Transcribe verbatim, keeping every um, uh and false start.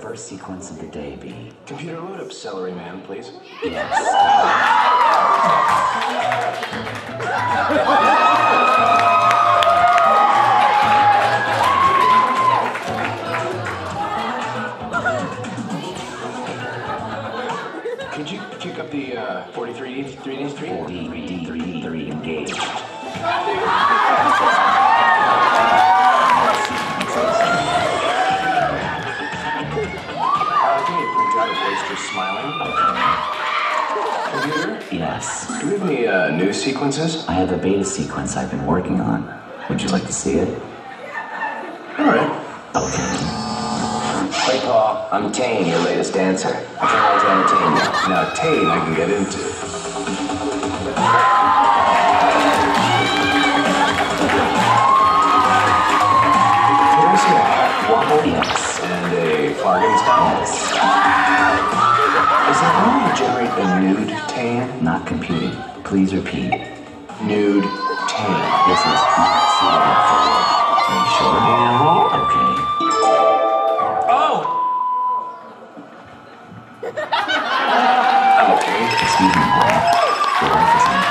first sequence of the day be? Computer load up celery man, please. Yes. Could you pick up the uh, forty-three D three D three? forty-three D three D three engaged. Just smiling. Computer? Yes. Do we have any uh, new sequences? I have a beta sequence I've been working on. Would you like to see it? All right. Okay. Hey, Paul. I'm Tane, your latest dancer. I can't wait to entertain you. Now, Tane, I can get into. Can I see a half wobble? Yes. And a farting style? Yes. Is that going to generate a nude Tane? Not computing. Please repeat. Nude Tane. This is not suitable for work. Are you sure? Uh-huh. Okay. Oh! I'm okay. Excuse me, Paul. Your wife is on